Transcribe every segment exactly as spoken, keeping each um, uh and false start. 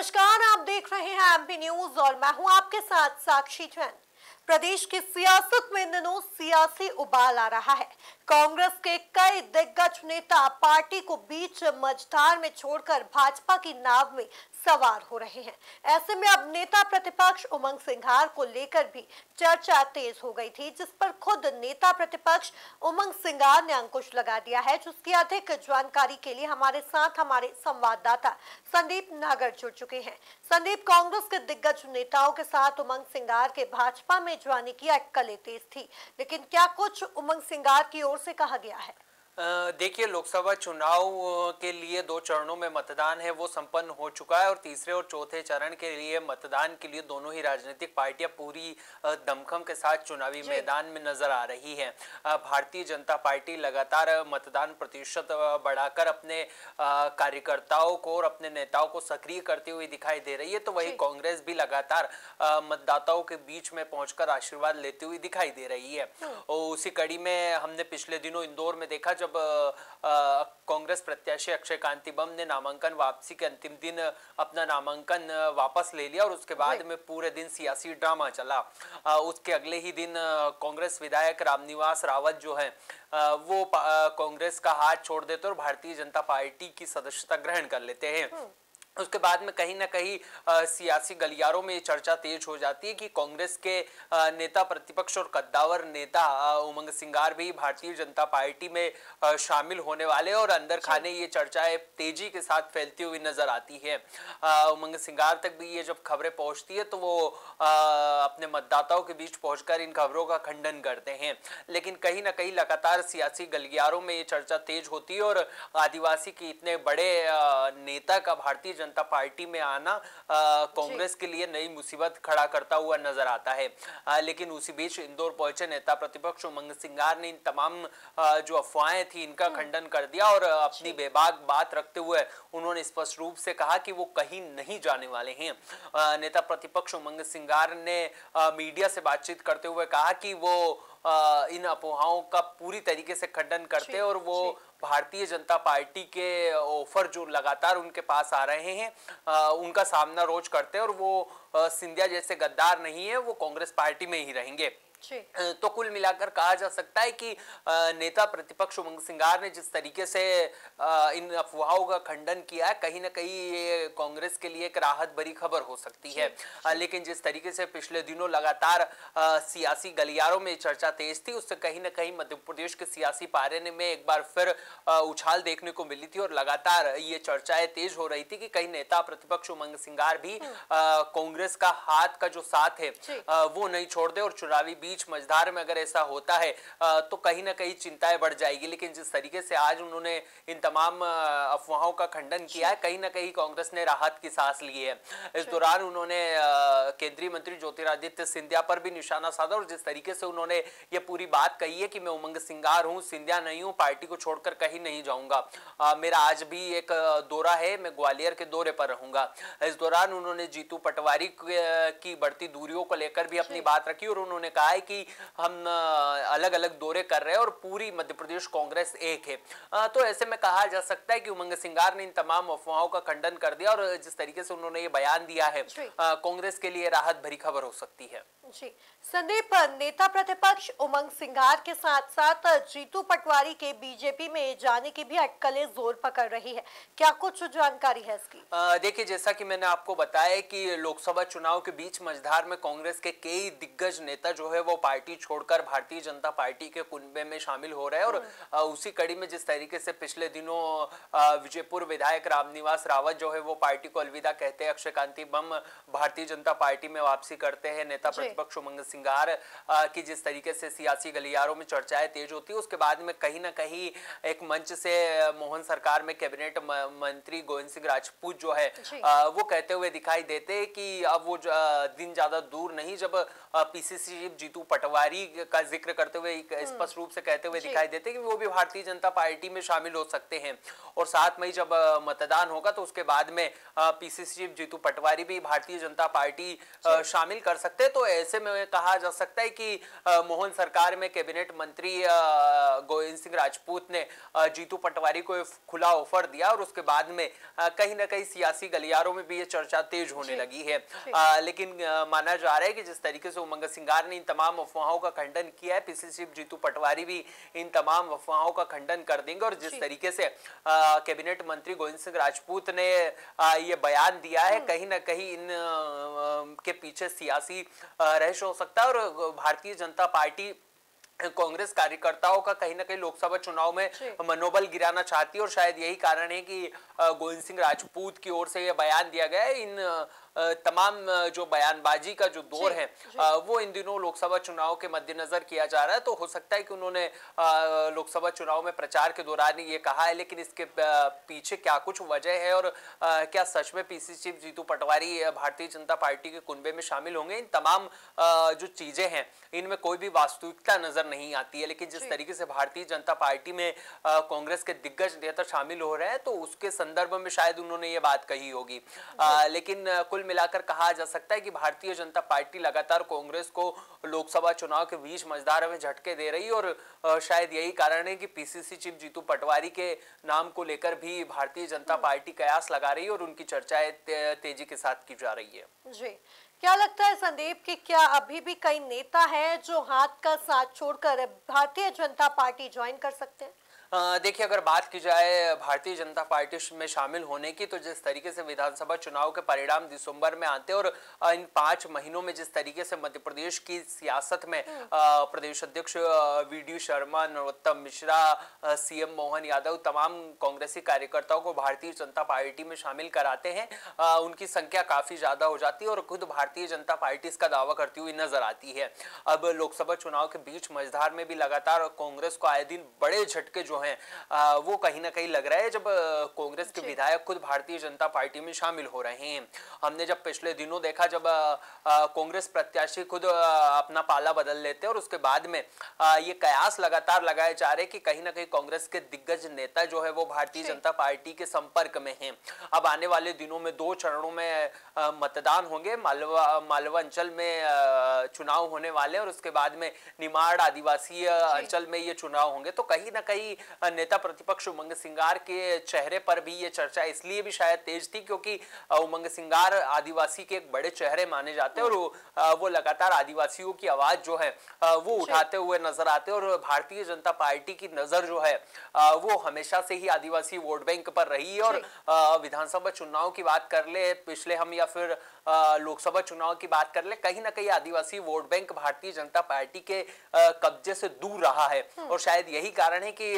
नमस्कार, आप देख रहे हैं एमपी न्यूज और मैं हूं आपके साथ साक्षी जैन। प्रदेश की सियासत में इन दिनों सियासी उबाल आ रहा है। कांग्रेस के कई दिग्गज नेता पार्टी को बीच मझधार में छोड़कर भाजपा की नाव में सवार हो रहे हैं। ऐसे में अब नेता प्रतिपक्ष उमंग सिंघार को लेकर भी चर्चा तेज हो गई थी, जिस पर खुद नेता प्रतिपक्ष उमंग सिंघार ने अंकुश लगा दिया है। जिसकी अधिक जानकारी के लिए हमारे साथ हमारे संवाददाता संदीप नागर जुड़ चुके हैं। संदीप, कांग्रेस के दिग्गज नेताओं के साथ उमंग सिंघार के भाजपा में जाने की अटकलें तेज थी, लेकिन क्या कुछ उमंग सिंघार की ओर से कहा गया है? देखिए, लोकसभा चुनाव के लिए दो चरणों में मतदान है वो संपन्न हो चुका है और तीसरे और चौथे चरण के लिए मतदान के लिए दोनों ही राजनीतिक पार्टियां पूरी दमखम के साथ चुनावी मैदान में नजर आ रही हैं। भारतीय जनता पार्टी लगातार मतदान प्रतिशत बढ़ाकर अपने कार्यकर्ताओं को और अपने नेताओं को सक्रिय करते हुए दिखाई दे रही है, तो वही कांग्रेस भी लगातार मतदाताओं के बीच में पहुंचकर आशीर्वाद लेती हुई दिखाई दे रही है। और उसी कड़ी में हमने पिछले दिनों इंदौर में देखा, जब कांग्रेस प्रत्याशी अक्षय कांति बम ने नामांकन वापसी के अंतिम दिन अपना नामांकन वापस ले लिया और उसके बाद में पूरे दिन सियासी ड्रामा चला। आ, उसके अगले ही दिन कांग्रेस विधायक रामनिवास रावत जो है वो कांग्रेस का हाथ छोड़ देते और भारतीय जनता पार्टी की सदस्यता ग्रहण कर लेते हैं। उसके बाद में कहीं ना कहीं आ, सियासी गलियारों में ये चर्चा तेज हो जाती है कि कांग्रेस के आ, नेता प्रतिपक्ष और कद्दावर नेता उमंग सिंघार भी भारतीय जनता पार्टी में आ, शामिल होने वाले और अंदर खाने ये चर्चाएं तेजी के साथ फैलती हुई नजर आती है। आ, उमंग सिंघार तक भी ये जब खबरें पहुंचती है तो वो आ, अपने मतदाताओं के बीच पहुंचकर इन खबरों का खंडन करते हैं, लेकिन कहीं ना कहीं लगातार सियासी गलियारों में ये चर्चा तेज होती है और आदिवासी के इतने बड़े आ, नेता का भारतीय जनता पार्टी में आना कांग्रेस के लिए नई मुसीबत खड़ा करता हुआ नजर आता है। आ, लेकिन उसी बीच इंदौर पहुंचे नेता प्रतिपक्ष उमंग सिंघार ने इन तमाम आ, जो अफवाहें थी इनका खंडन कर दिया और अपनी बेबाक बात रखते हुए उन्होंने स्पष्ट रूप से कहा कि वो कहीं नहीं जाने वाले हैं। आ, नेता प्रतिपक्ष उमंग सिंघार ने आ, मीडिया से बातचीत करते हुए कहा कि वो आ, इन अफवाहों का पूरी तरीके से खंडन करते हैं और वो भारतीय जनता पार्टी के ऑफर जो लगातार उनके पास आ रहे हैं आ, उनका सामना रोज करते हैं और वो आ, सिंधिया जैसे गद्दार नहीं है, वो कांग्रेस पार्टी में ही रहेंगे। तो कुल मिलाकर कहा जा सकता है कि नेता प्रतिपक्ष उमंग सिंघार ने जिस तरीके से इन अफवाहों का खंडन किया है, कहीं ना कहीं ये कांग्रेस के लिए एक राहत भरी खबर हो सकती है। लेकिन जिस तरीके से पिछले दिनों लगातार सियासी गलियारों में चर्चा तेज थी, उससे कहीं ना कहीं मध्य प्रदेश के सियासी पारे में एक बार फिर उछाल देखने को मिली थी और लगातार ये चर्चाएं तेज हो रही थी कि कहीं नेता प्रतिपक्ष उमंग सिंघार भी कांग्रेस का हाथ का जो साथ है वो नहीं छोड़ दे और चुनावी बीच मझधार में अगर ऐसा होता है तो कहीं ना कहीं चिंताएं बढ़ जाएगी। लेकिन जिस तरीके से आज उन्होंने इन तमाम अफवाहों का खंडन किया है, कहीं ना कहीं कांग्रेस ने राहत की सांस ली है। इस दौरान उन्होंने केंद्रीय मंत्री ज्योतिरादित्य सिंधिया पर भी निशाना साधा और जिस तरीके से उन्होंने ये पूरी बात कही है कि मैं उमंग सिंघार हूं, सिंधिया नहीं हूं, पार्टी को छोड़कर कहीं नहीं जाऊंगा, मेरा आज भी एक दौरा है, मैं ग्वालियर के दौरे पर रहूंगा। इस दौरान उन्होंने जीतू पटवारी की बढ़ती दूरियों को लेकर भी अपनी बात रखी और उन्होंने कहा है कि हम अलग अलग दौरे कर रहे हैं और पूरी मध्य प्रदेश कांग्रेस एक है। तो ऐसे में कहा जा सकता है कि उमंग सिंघार ने इन तमाम अफवाहों का खंडन कर दिया और जिस तरीके से उन्होंने ये बयान दिया है, कांग्रेस के लिए राहत भरी खबर हो सकती है। जी संदीप, नेता प्रतिपक्ष उमंग सिंघार के साथ साथ जीतू पटवारी के बीजेपी में जाने की भी अटकलें जोर पकड़ रही है, क्या कुछ जानकारी है इसकी? देखिए, जैसा कि मैंने आपको बताया कि लोकसभा चुनाव के बीच मझधार में कांग्रेस के कई दिग्गज नेता जो है वो पार्टी छोड़कर भारतीय जनता पार्टी के कुनबे में शामिल हो रहे हैं और उसी कड़ी में जिस तरीके से पिछले दिनों विजयपुर विधायक रामनिवास रावत जो है वो पार्टी को अलविदा कहते हैं, अक्षय कांति बम भारतीय जनता पार्टी में वापसी करते हैं, नेता प्रतिपक्ष उमंग सिंघार की जिस तरीके से सियासी गलियारों में चर्चाएं तेज होती है, उसके बाद में कहीं ना कहीं एक मंच से मोहन सरकार में कैबिनेट मंत्री गोविंद सिंह राजपूत जो है वो कहते हुए दिखाई देते कि अब वो दिन ज्यादा दूर नहीं जब पीसीसी चीफ जीतू पटवारी का जिक्र करते हुए स्पष्ट रूप से कहते हुए दिखाई देते कि वो भी भारतीय जनता पार्टी में शामिल हो सकते हैं। और सात मई जब मतदान होगा तो उसके बाद में पीसीसी चीफ जीतू पटवारी भी भारतीय जनता पार्टी शामिल कर सकते हैं। तो ऐसे में कहा जा सकता है कि मोहन सरकार में कैबिनेट मंत्री गोविंद सिंह राजपूत ने जीतू पटवारी को खुला ऑफर दिया और उसके बाद में कहीं ना कहीं सियासी गलियारों में भी ये चर्चा तेज होने लगी है। आ, लेकिन आ, माना जा रहा है कि जिस तरीके से उमंग सिंगार ने इन तमाम अफवाहों का खंडन किया है, पीसीसी चीफ जीतू पटवारी भी इन तमाम अफवाहों का खंडन कर देंगे। और जिस तरीके से कैबिनेट मंत्री गोविंद सिंह राजपूत ने आ, ये बयान दिया है, कहीं ना कहीं इन आ, के पीछे सियासी रहस्य हो सकता है और भारतीय जनता पार्टी कांग्रेस कार्यकर्ताओं का कहीं ना कहीं लोकसभा चुनाव में मनोबल गिराना चाहती है। और शायद यही कारण है कि गोविंद सिंह राजपूत की ओर से यह बयान दिया गया है। इन तमाम जो बयानबाजी का जो दौर है वो इन दिनों लोकसभा चुनाव के मद्देनजर किया जा रहा है। तो हो सकता है कि उन्होंने लोकसभा चुनाव में प्रचार के दौरान ये कहा है, लेकिन इसके पीछे क्या कुछ वजह है और क्या सच में PCC chief Jitu Patwari Bharatiya Janata party के कुनबे में शामिल होंगे, इन तमाम जो चीजें हैं इनमें कोई भी वास्तविकता नजर नहीं आती है। लेकिन जिस तरीके से भारतीय जनता पार्टी में कांग्रेस के दिग्गज नेता शामिल हो रहे हैं तो उसके संदर्भ में शायद उन्होंने ये बात कही होगी। लेकिन कुल मिलाकर कहा जा सकता है कि भारतीय जनता पार्टी लगातार कांग्रेस को लोकसभा चुनाव के बीच मजेदार में झटके दे रही है और शायद यही कारण है कि पीसीसी चीफ जीतू पटवारी के नाम को लेकर भी भारतीय जनता पार्टी कयास लगा रही है और उनकी चर्चाएं तेजी के साथ की जा रही है। जी, क्या लगता है संदीप कि क्या अभी भी कई नेता हैं जो हाथ का साथ छोड़कर भारतीय जनता पार्टी ज्वाइन कर सकते हैं? देखिए, अगर बात की जाए भारतीय जनता पार्टी में शामिल होने की, तो जिस तरीके से विधानसभा चुनाव के परिणाम दिसंबर में आते और इन पांच महीनों में जिस तरीके से मध्य प्रदेश की सियासत में प्रदेश अध्यक्ष V D Sharma, Narottam Mishra, CM Mohan Yadav तमाम कांग्रेसी कार्यकर्ताओं को भारतीय जनता पार्टी में शामिल कराते हैं, उनकी संख्या काफी ज्यादा हो जाती है और खुद भारतीय जनता पार्टी इसका दावा करती हुई नजर आती है। अब लोकसभा चुनाव के बीच मझधार में भी लगातार कांग्रेस को आए दिन बड़े झटके जो हैं वो कहीं ना कहीं लग रहा है जब कांग्रेस के विधायक खुद भारतीय जनता पार्टी में शामिल हो रहे हैं। हमने जब पिछले दिनों देखा जब कांग्रेस प्रत्याशी खुद अपना पाला बदल लेते हैं और उसके बाद में ये कयास लगातार लगाए जा रहे हैं कि कहीं ना कहीं कांग्रेस के दिग्गज नेता जो है वो भारतीय जनता पार्टी के संपर्क में हैं। अब आने वाले दिनों में दो चरणों में मतदान होंगे। मालवा मालवा अंचल में चुनाव होने वाले हैं और उसके बाद में निमाड़ आदिवासी अंचल में ये चुनाव होंगे। तो कहीं ना कहीं नेता प्रतिपक्ष उमंग सिंगार के चेहरे पर भी ये चर्चा इसलिए भी शायद तेज थी क्योंकि उमंग सिंगार आदिवासी के एक बड़े चेहरे माने जाते हैं और वो लगातार आदिवासियों की आवाज जो है वो उठाते हुए नजर आते हैं और भारतीय जनता पार्टी की नजर जो है वो हमेशा से ही आदिवासी वोट बैंक पर रही है। और विधानसभा चुनाव की बात कर ले पिछले हम या फिर लोकसभा चुनाव की बात कर ले, कहीं ना कहीं आदिवासी vote bank Bharatiya Janata party के कब्जे से दूर रहा है और शायद यही कारण है कि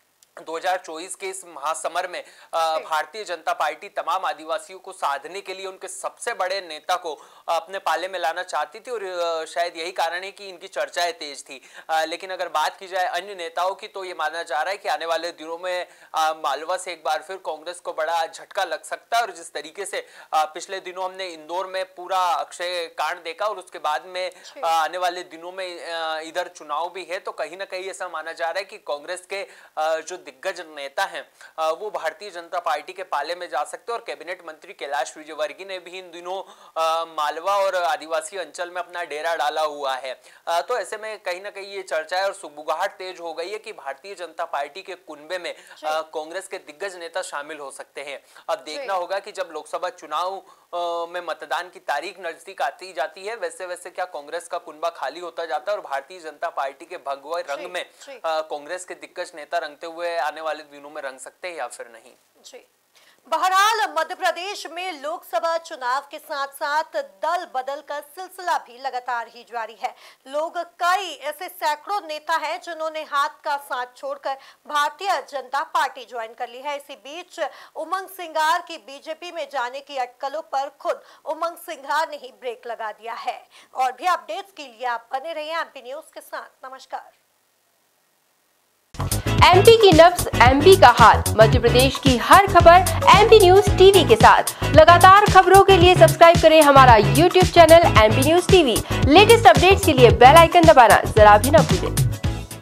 दो हज़ार चौबीस के इस महासमर में भारतीय जनता पार्टी तमाम आदिवासियों को साधने के लिए उनके सबसे बड़े नेता को अपने पाले में लाना चाहती थी और शायद यही कारण है कि इनकी चर्चाएं तेज थी। लेकिन अगर बात की जाए अन्य नेताओं की तो ये माना जा रहा है कि आने वाले दिनों में मालवा से एक बार फिर कांग्रेस को बड़ा झटका लग सकता है। और जिस तरीके से पिछले दिनों हमने इंदौर में पूरा अक्षय कांड देखा और उसके बाद में आने वाले दिनों में इधर चुनाव भी है, तो कहीं ना कहीं ऐसा माना जा रहा है कि कांग्रेस के जो दिग्गज नेता हैं वो भारतीय जनता पार्टी के पाले में जा सकते हैं। और कैबिनेट मंत्री कैलाश विजयवर्गीय ने भी इन दिनों मालवा और आदिवासी अंचल में अपना डेरा डाला हुआ है। तो ऐसे में कहीं ना कहीं ये चर्चा है और सुगबुगाहट तेज हो गई है कि भारतीय जनता पार्टी के कुनबे में कांग्रेस के दिग्गज नेता शामिल हो सकते हैं। अब देखना होगा कि जब लोकसभा चुनाव में मतदान की तारीख नजदीक आती जाती है वैसे वैसे क्या कांग्रेस का कुनबा खाली होता जाता है और भारतीय जनता पार्टी के भगवा रंग में कांग्रेस के दिग्गज नेता रंगते हुए आने वाले दिनों में रंग सकते हैं या फिर नहीं। जी, बहरहाल मध्य प्रदेश में लोकसभा चुनाव के साथ साथ दल बदल का सिलसिला भी लगातार ही जारी है। लोग कई ऐसे सैकड़ों नेता हैं जिन्होंने हाथ का साथ छोड़कर भारतीय जनता पार्टी ज्वाइन कर ली है। इसी बीच उमंग सिंगार की बीजेपी में जाने की अटकलों पर खुद उमंग सिंगार ने ही ब्रेक लगा दिया है। और भी अपडेट्स के लिए आप बने रहिए एमपी न्यूज के साथ। नमस्कार। एमपी की नब्ज, एमपी का हाल, मध्य प्रदेश की हर खबर एमपी न्यूज टीवी के साथ। लगातार खबरों के लिए सब्सक्राइब करें हमारा YouTube channel MP news TV. Latest updates के लिए बेल आइकन दबाना जरा भी न भूलें।